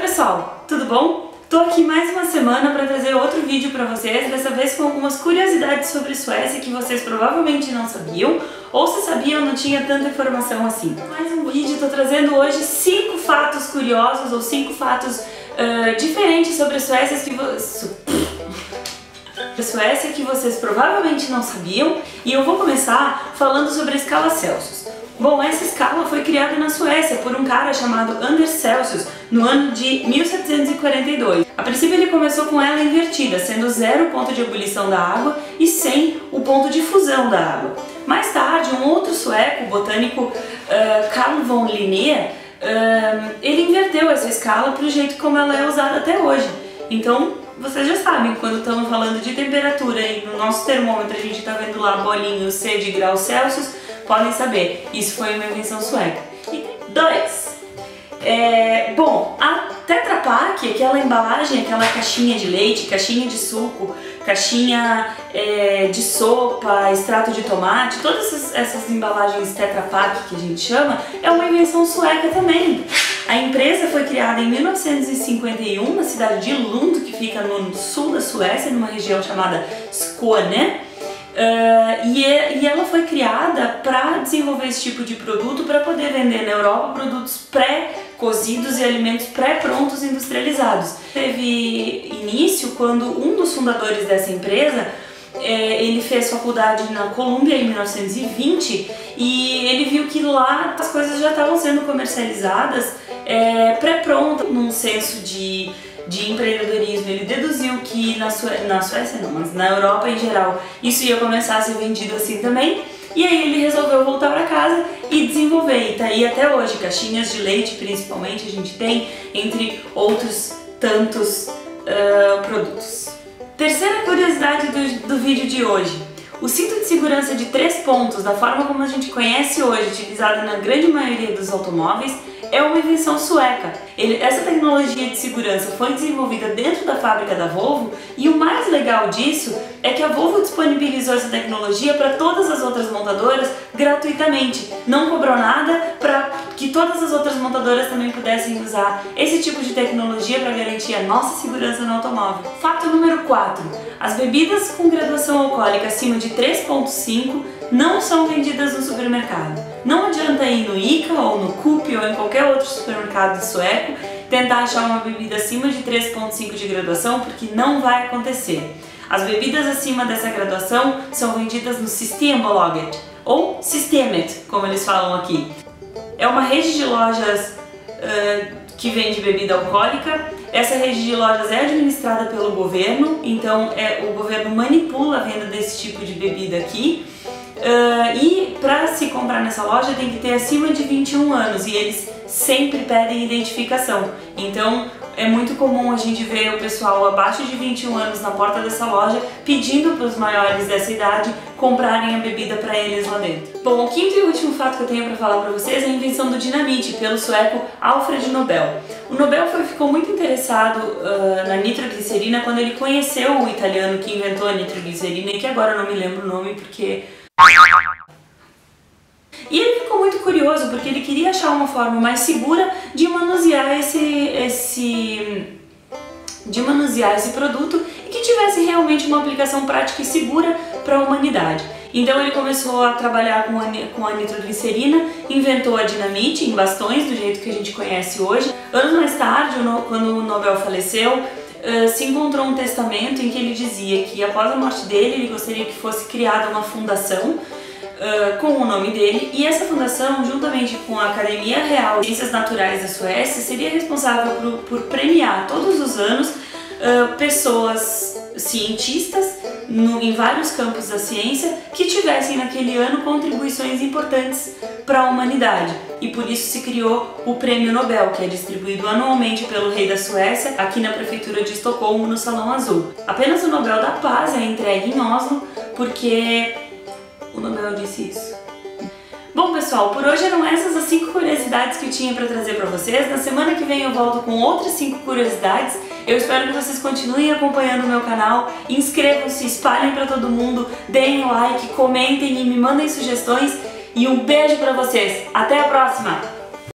pessoal, tudo bom? Tô aqui mais uma semana para trazer outro vídeo para vocês, dessa vez com algumas curiosidades sobre Suécia que vocês provavelmente não sabiam, ou se sabiam não tinha tanta informação assim. Mais um vídeo, tô trazendo hoje 5 fatos curiosos ou 5 fatos diferentes sobre a Suécia que vocês provavelmente não sabiam, e eu vou começar falando sobre a escala Celsius. Bom, essa escala foi criada na Suécia por um cara chamado Anders Celsius no ano de 1742. A princípio ele começou com ela invertida, sendo 0 o ponto de ebulição da água e 100 o ponto de fusão da água. Mais tarde, um outro sueco, o botânico Carl von Linné, ele inverteu essa escala para o jeito como ela é usada até hoje. Então, vocês já sabem, quando estamos falando de temperatura e no nosso termômetro a gente está vendo lá bolinho C de graus Celsius, podem saber, isso foi uma invenção sueca. E 2. Bom, a Tetra Pak, aquela embalagem, aquela caixinha de leite, caixinha de suco, caixinha de sopa, extrato de tomate, todas essas embalagens Tetra Pak que a gente chama, é uma invenção sueca também. A empresa foi criada em 1951 na cidade de Lund, que fica no sul da Suécia, numa região chamada Skåne. E ela foi criada para desenvolver esse tipo de produto para poder vender na Europa produtos pré-cozidos e alimentos pré-prontos industrializados. Teve início quando um dos fundadores dessa empresa ele fez faculdade na Colômbia em 1920 e ele viu que lá as coisas já estavam sendo comercializadas pré-prontas. Num senso de empreendedorismo, ele deduziu que na Suécia não, mas na Europa em geral isso ia começar a ser vendido assim também, e aí ele resolveu voltar para casa e desenvolver, e tá aí até hoje, caixinhas de leite principalmente a gente tem, entre outros tantos produtos. Terceira curiosidade do vídeo de hoje: o cinto de segurança de 3 pontos, da forma como a gente conhece hoje, utilizado na grande maioria dos automóveis, é uma invenção sueca. Essa tecnologia de segurança foi desenvolvida dentro da fábrica da Volvo, e o mais legal disso é que a Volvo disponibilizou essa tecnologia para todas as outras montadoras gratuitamente. Não cobrou nada para que todas as outras montadoras também pudessem usar esse tipo de tecnologia para garantir a nossa segurança no automóvel. Fato número 4. As bebidas com graduação alcoólica acima de 3,5 não são vendidas no supermercado. Não adianta ir no ICA ou no Coop ou em qualquer outro supermercado sueco tentar achar uma bebida acima de 3,5 de graduação, porque não vai acontecer. As bebidas acima dessa graduação são vendidas no Systembolaget, ou Systemet, como eles falam aqui. É uma rede de lojas que vende bebida alcoólica. Essa rede de lojas é administrada pelo governo, então o governo manipula a venda desse tipo de bebida aqui. E para se comprar nessa loja tem que ter acima de 21 anos e eles sempre pedem identificação. Então é muito comum a gente ver o pessoal abaixo de 21 anos na porta dessa loja pedindo para os maiores dessa idade comprarem a bebida para eles lá dentro. Bom, o quinto e último fato que eu tenho para falar para vocês é a invenção do dinamite pelo sueco Alfred Nobel. O Nobel ficou muito interessado na nitroglicerina quando ele conheceu o italiano que inventou a nitroglicerina, e que agora eu não me lembro o nome porque... E ele ficou muito curioso porque ele queria achar uma forma mais segura de manusear esse produto e que tivesse realmente uma aplicação prática e segura para a humanidade. Então ele começou a trabalhar com a nitroglicerina, inventou a dinamite em bastões, do jeito que a gente conhece hoje. Anos mais tarde, quando o Nobel faleceu, se encontrou um testamento em que ele dizia que após a morte dele ele gostaria que fosse criada uma fundação com o nome dele, e essa fundação, juntamente com a Academia Real de Ciências Naturais da Suécia, seria responsável por premiar todos os anos pessoas cientistas em vários campos da ciência que tivessem naquele ano contribuições importantes para a humanidade. E por isso se criou o Prêmio Nobel, que é distribuído anualmente pelo rei da Suécia aqui na prefeitura de Estocolmo, no Salão Azul. Apenas o Nobel da Paz é entregue em Oslo, porque o Nobel disse isso. Bom pessoal, por hoje eram essas as 5 curiosidades que eu tinha para trazer para vocês. Na semana que vem eu volto com outras 5 curiosidades. Eu espero que vocês continuem acompanhando o meu canal, inscrevam-se, espalhem para todo mundo, deem like, comentem e me mandem sugestões. E um beijo para vocês. Até a próxima!